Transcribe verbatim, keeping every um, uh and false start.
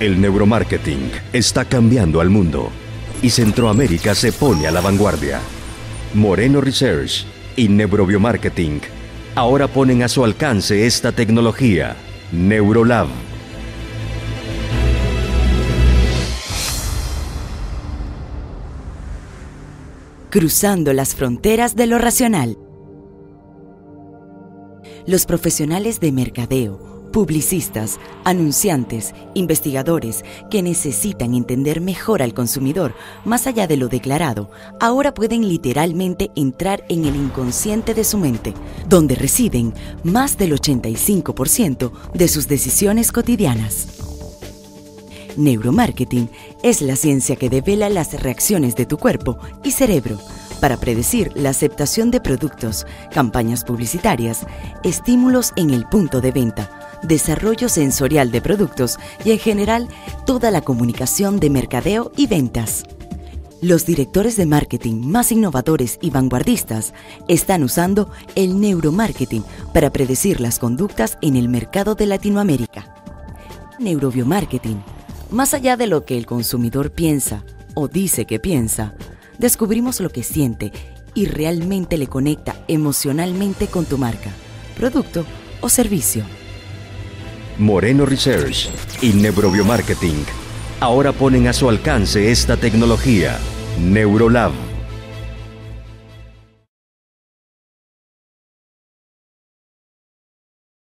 El neuromarketing está cambiando al mundo y Centroamérica se pone a la vanguardia. Moreno Research y Neurobiomarketing ahora ponen a su alcance esta tecnología, Neurolab. Cruzando las fronteras de lo racional. Los profesionales de mercadeo, publicistas, anunciantes, investigadores que necesitan entender mejor al consumidor más allá de lo declarado, ahora pueden literalmente entrar en el inconsciente de su mente, donde residen más del ochenta y cinco por ciento de sus decisiones cotidianas. Neuromarketing es la ciencia que devela las reacciones de tu cuerpo y cerebro para predecir la aceptación de productos, campañas publicitarias, estímulos en el punto de venta, desarrollo sensorial de productos y en general toda la comunicación de mercadeo y ventas. Los directores de marketing más innovadores y vanguardistas están usando el neuromarketing para predecir las conductas en el mercado de Latinoamérica. Neurobiomarketing. Más allá de lo que el consumidor piensa o dice que piensa, descubrimos lo que siente y realmente le conecta emocionalmente con tu marca, producto o servicio. Moreno Research y Neurobiomarketing ahora ponen a su alcance esta tecnología, Neurolab.